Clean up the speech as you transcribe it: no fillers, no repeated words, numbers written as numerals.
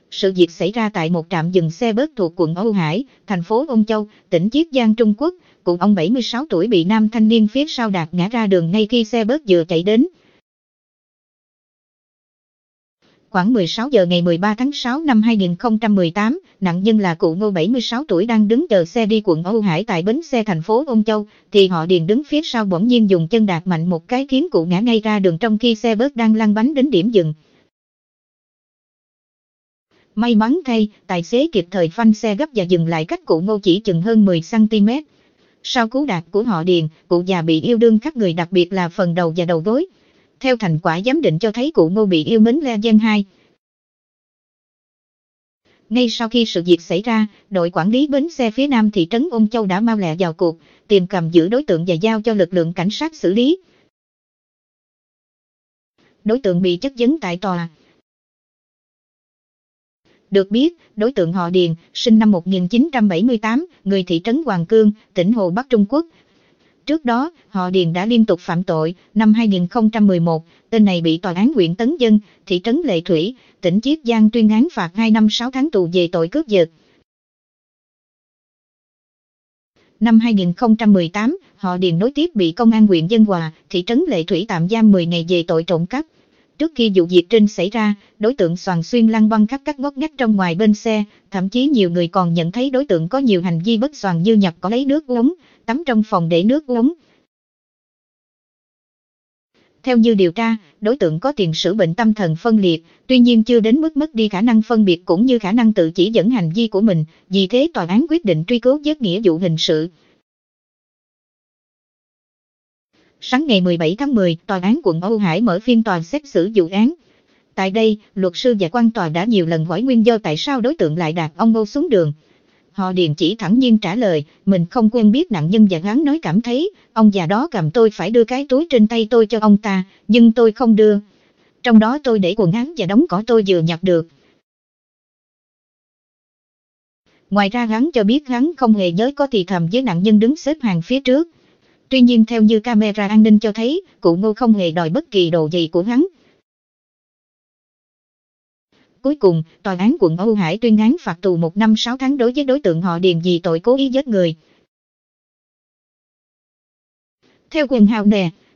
Sự việc xảy ra tại một trạm dừng xe bus thuộc quận Âu Hải, thành phố Ôn Châu, tỉnh Chiết Giang, Trung Quốc. Cụ ông 76 tuổi bị nam thanh niên phía sau đạp ngã ra đường ngay khi xe bus vừa chạy đến. Khoảng 16 giờ ngày 13 tháng 6 năm 2018, nạn nhân là cụ Ngô 76 tuổi đang đứng chờ xe đi quận Âu Hải tại bến xe thành phố Ôn Châu, thì họ Điền đứng phía sau bỗng nhiên dùng chân đạp mạnh một cái khiến cụ ngã ngay ra đường trong khi xe bus đang lăn bánh đến điểm dừng. May mắn thay, tài xế kịp thời phanh xe gấp và dừng lại cách cụ Ngô chỉ chừng hơn 10 cm. Sau cú đạp của họ Điền, cụ già bị yêu đương khắp người, đặc biệt là phần đầu và đầu gối. Theo thành quả giám định cho thấy cụ Ngô bị yêu mến Gen 2. Ngay sau khi sự việc xảy ra, đội quản lý bến xe phía Nam thị trấn Ôn Châu đã mau lẹ vào cuộc, tìm cầm giữ đối tượng và giao cho lực lượng cảnh sát xử lý. Đối tượng bị chất vấn tại tòa. Được biết, đối tượng họ Điền, sinh năm 1978, người thị trấn Hoàng Cương, tỉnh Hồ Bắc, Trung Quốc. Trước đó, họ Điền đã liên tục phạm tội. Năm 2011, tên này bị tòa án huyện Tấn Dân, thị trấn Lệ Thủy, tỉnh Chiết Giang tuyên án phạt 2 năm 6 tháng tù về tội cướp giật. Năm 2018, họ Điền nối tiếp bị công an huyện Dân Hòa, thị trấn Lệ Thủy tạm giam 10 ngày về tội trộm cắp. Trước khi vụ việc trên xảy ra, đối tượng xoàn xuyên lăn băng khắp các ngóc ngách trong ngoài bên xe, thậm chí nhiều người còn nhận thấy đối tượng có nhiều hành vi bất xoàn như nhặt cỏ lấy nước uống, tắm trong phòng để nước uống. Theo như điều tra, đối tượng có tiền sử bệnh tâm thần phân liệt, tuy nhiên chưa đến mức mất đi khả năng phân biệt cũng như khả năng tự chỉ dẫn hành vi của mình, vì thế tòa án quyết định truy cứu với nghĩa vụ hình sự. Sáng ngày 17 tháng 10, tòa án quận Âu Hải mở phiên tòa xét xử vụ án. Tại đây, luật sư và quan tòa đã nhiều lần hỏi nguyên do tại sao đối tượng lại đạp ông Ngô xuống đường. Họ Điền chỉ thẳng nhiên trả lời, mình không quen biết nạn nhân và hắn nói cảm thấy, ông già đó cầm tôi phải đưa cái túi trên tay tôi cho ông ta, nhưng tôi không đưa. Trong đó tôi để quần hắn và đống cỏ tôi vừa nhặt được. Ngoài ra hắn cho biết hắn không hề nhớ có thì thầm với nạn nhân đứng xếp hàng phía trước. Tuy nhiên theo như camera an ninh cho thấy, cụ Ngô không hề đòi bất kỳ đồ gì của hắn. Cuối cùng, tòa án quận Âu Hải tuyên án phạt tù 1 năm 6 tháng đối với đối tượng họ Điền vì tội cố ý giết người. Theo Quần Hào nè.